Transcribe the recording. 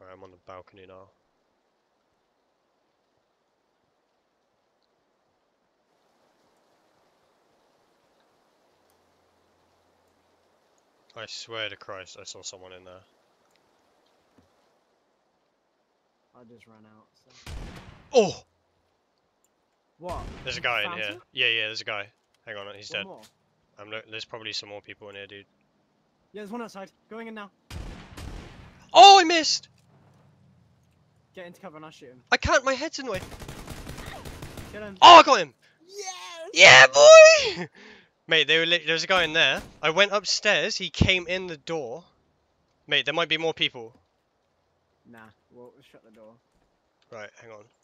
Alright, I'm on the balcony now. I swear to Christ, I saw someone in there. I just ran out. So. Oh! What? There's a You guy in found here. him? Yeah, there's a guy. Hang on, he's One dead. more. There's probably some more people in here, dude. Yeah, there's one outside. Going in now. Oh, I missed! Get into cover and I'll shoot him. I can't, my head's in the way. Kill him. Oh, I got him! Yes! Yeah, boy! Mate, there's a guy in there. I went upstairs, he came in the door. Mate, there might be more people. Nah, we'll shut the door. Right, hang on.